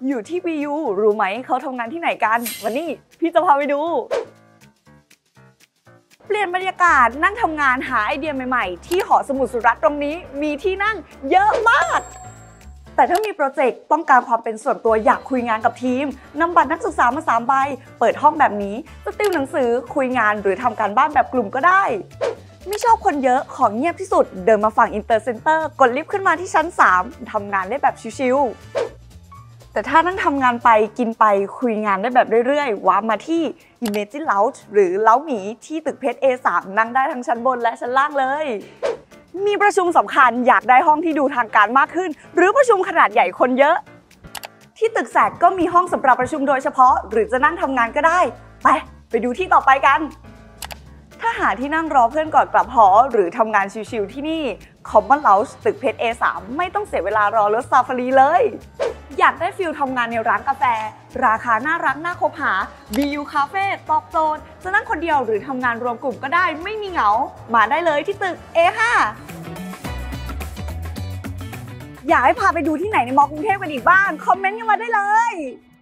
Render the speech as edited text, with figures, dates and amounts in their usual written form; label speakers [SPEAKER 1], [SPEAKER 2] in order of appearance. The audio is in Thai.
[SPEAKER 1] อยู่ที่ BU รู้ไหมเขาทำงานที่ไหนกันวันนี้พี่จะพาไปดูเปลี่ยนบรรยากาศนั่งทำงานหาไอเดียใหม่ๆที่หอสมุดสุรัตน์ตรงนี้มีที่นั่งเยอะมากแต่ถ้ามีโปรเจกต์ต้องการความเป็นส่วนตัวอยากคุยงานกับทีมนำบัตรนักศึกษามา3 ใบเปิดห้องแบบนี้จะติวหนังสือคุยงานหรือทำการบ้านแบบกลุ่มก็ได้ไม่ชอบคนเยอะของเงียบที่สุดเดินมาฝั่งอินเตอร์เซ็นเตอร์กดลิฟต์ขึ้นมาที่ชั้น3ทำงานได้แบบชิวๆแต่ถ้านั่งทำงานไปกินไปคุยงานได้แบบเรื่อยๆว้ามาที่ Imagine Lounge หรือเล้าหมีที่ตึกเพชร A3 นั่งได้ทั้งชั้นบนและชั้นล่างเลยมีประชุมสำคัญอยากได้ห้องที่ดูทางการมากขึ้นหรือประชุมขนาดใหญ่คนเยอะที่ตึกแสกก็มีห้องสำหรับประชุมโดยเฉพาะหรือจะนั่งทำงานก็ได้ไปดูที่ต่อไปกันถ้าหาที่นั่งรอเพื่อนก่อนกลับหอหรือทำงานชิวๆที่นี่ Common Lounge ตึกเพชร A3 ไม่ต้องเสียเวลารอรถซาฟารีเลยอยากได้ฟิลทำงานในร้านกาแฟราคาน่ารักน่าคบหา BU Cafe ตอบโจทย์จะนั่งคนเดียวหรือทำงานรวมกลุ่มก็ได้ไม่มีเหงามาได้เลยที่ตึก A5 อยากให้พาไปดูที่ไหนในมอกรุงเทพกันอีกบ้างคอมเมนต์กันมาได้เลย